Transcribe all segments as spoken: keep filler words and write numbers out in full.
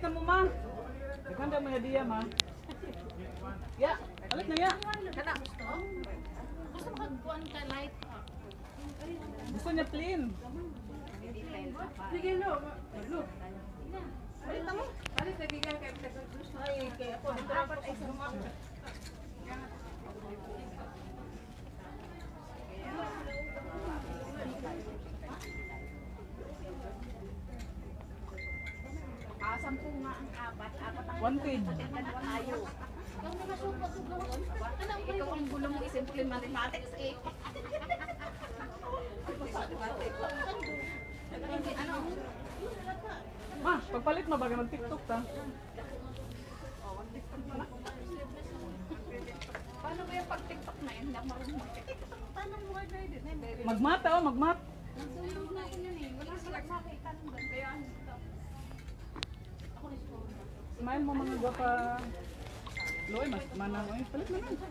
ka mo, ma. Nagkanda mo hadiya, ma. Ya, alit na ya. Kana gusto? Gusto makagpuan ka light. Gusto niya plain. Sige no. No. Balik mo. Balik na bigyan kay gusto. Ay, kay ako dito apat ay sa Ah, sampu nga ang apat. Apat ang One page. tayo. Ikaw ang gulo mong isimple mathematics eh. Ano? Ma, pagpalit mo baga mag-tiktok ta. Paano ba yung pag-tiktok na yun? Hindi ako marunong mag-tiktok. Paano mo order din? Magmat oh, magmat. Nagsulog na ako yun eh. Wala sila makita nung doon. Kaya ano ito? Smile mo mga gwapa. Loy, mas manang oy, palit na lang.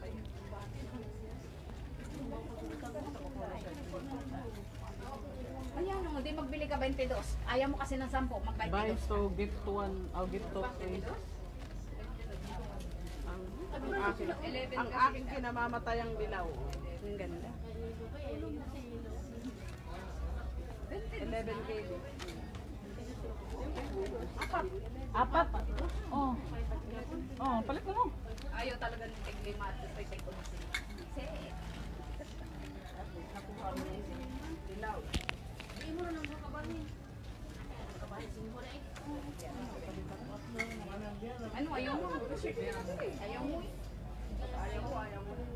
Ayan, no, di magbili ka twenty-two. Ayaw mo kasi ng sampo, mag Buy twenty-two. so gift one, oh gift to free. ang akin. Ang aking kinamamatay ang dilaw. Ang ganda. eleven K. Apat. Apat. Oh. Oh, palit mo mo. Ayaw talaga ng tiglima at sa tigko na sila. Kasi, Dilaw. ano, ayaw mo. Ayaw mo. Ayaw mo, ayaw mo.